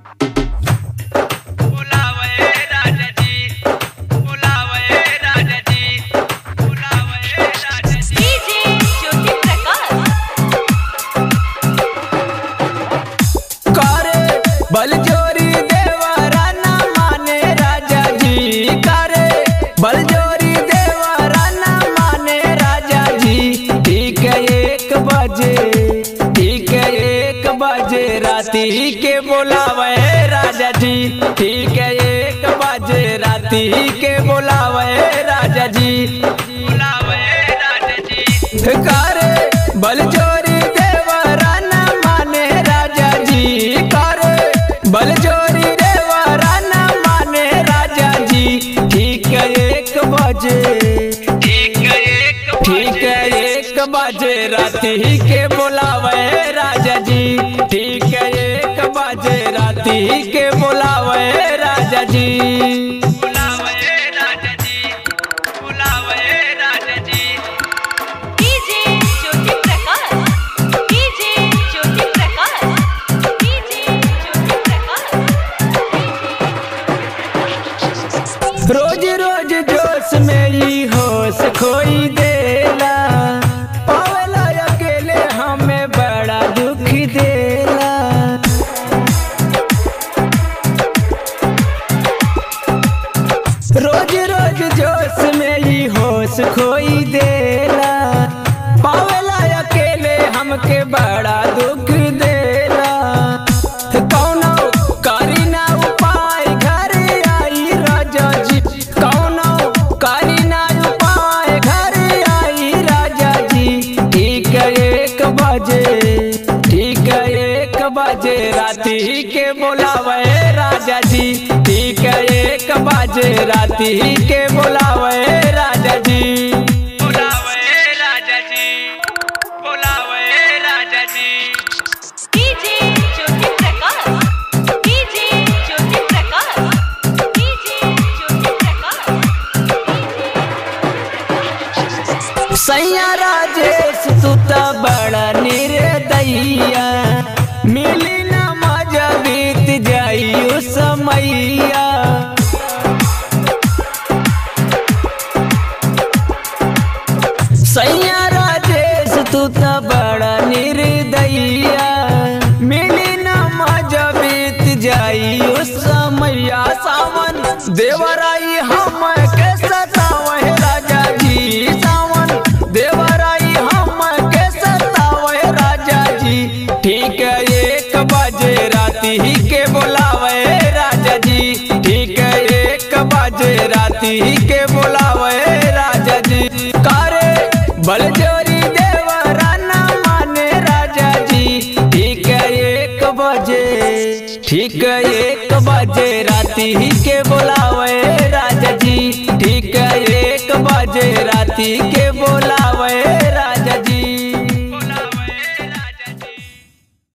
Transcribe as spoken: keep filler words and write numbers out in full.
बलजोरी देवरा ना माने राजा जी करे बलजोरी देवरा ना माने राजा जी। ठीक है एक बजे ठीक है एक बजे राती के बुलावे राजा जी। ठीक है एक बजे राती के बुलावे राजा जी बुलावे राजा जी। करे बलजोरी देवरा ना माने राजा जी करे बलजोरी देवरा ना माने राजा जी। ठीक है एक बजे ठीक है एक ठीक है एक बजे राती के बुलावे राजा जी। ठीक है एक बजे राती के बुलावे राजा जी बुलावे राजा जी बुलावे राजा जी। DJ Jyoti Prakash DJ Jyoti Prakash DJ Jyoti Prakash. रोज रोज जोश में ही होश खोई देला पावला अकेले हमें बड़ा दुख देला। रोज रोज जोश में ही होश खोई देला पावला अकेले हमके बड़ा दुख देला। कौनो करी ना उपाय घर आई राजा जी कौनो करी ना उपाय घर आई राजा जी। ठीक है एक बजे ठीक है एक बजे राती के बुलावे राजा जी। ठीक है एक बजे राती के बुलावे राजा जी बुलावे राजा जी बुलावे राजा जी। DJ Jyoti Prakash DJ Jyoti Prakash DJ Jyoti Prakash. सैया राजेश तू तो बड़ा निर्दयिया मिली ना मजा बीत जाई उस समैया। सैया राजेश तू तो बड़ा निर्दयिया मिली ना मजा बीत जाई उस समैया। सावन देवराई हम के सतावे राजा जी सावन देवराई हम के सतावे राजा जी। ठीक है एक बजे राती के बुलावे राजा जी। ठीक है एक बजे राती के बुलावे राजा जी करे बलजोरी देवरा ना माने राजा जी। ठीक है एक बजे ठीक है एक बजे राती के बुलावे राजा जी। ठीक है एक बजे राती के बुला